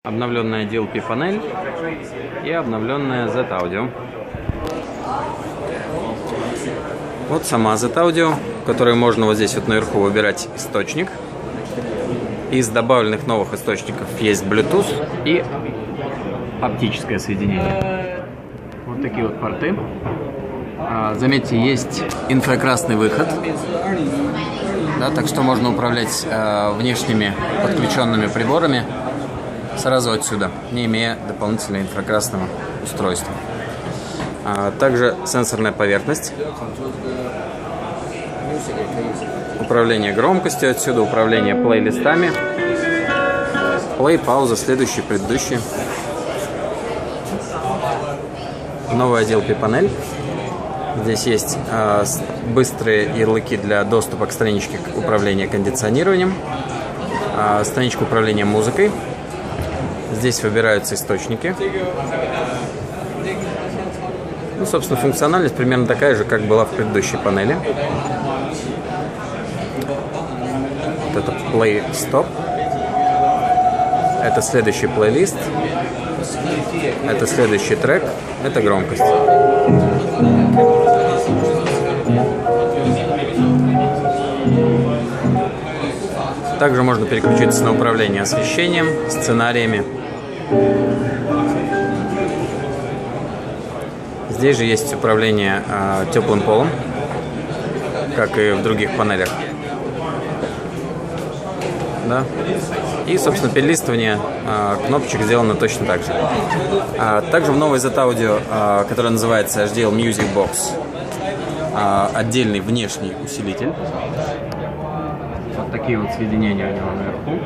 Обновленная DLP панель и обновленная Z-Audio. Вот сама Z-Audio, в которой можно вот здесь вот наверху выбирать источник. Из добавленных новых источников есть Bluetooth и оптическое соединение. Вот такие вот порты. Заметьте, есть инфракрасный выход. Да, так что можно управлять внешними подключенными приборами сразу отсюда, не имея дополнительного инфракрасного устройства. Также сенсорная поверхность. Управление громкостью отсюда, управление плейлистами. Плей, пауза, следующий, предыдущий. Новая DLP панель. Здесь есть быстрые ярлыки для доступа к страничке управления кондиционированием, страничка управления музыкой. Здесь выбираются источники. Ну, собственно, функциональность примерно такая же, как была в предыдущей панели. Вот это Play Stop. Это следующий плейлист. Это следующий трек. Это громкость. Также можно переключиться на управление освещением, сценариями. Здесь же есть управление теплым полом, как и в других панелях. Да. И, собственно, перелистывание кнопочек сделано точно так же. Также в новой Z-Audio, которая называется HDL Music Box, отдельный внешний усилитель. Вот такие вот соединения у него наверху.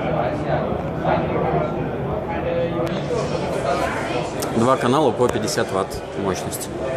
Два канала по 50 Вт мощности.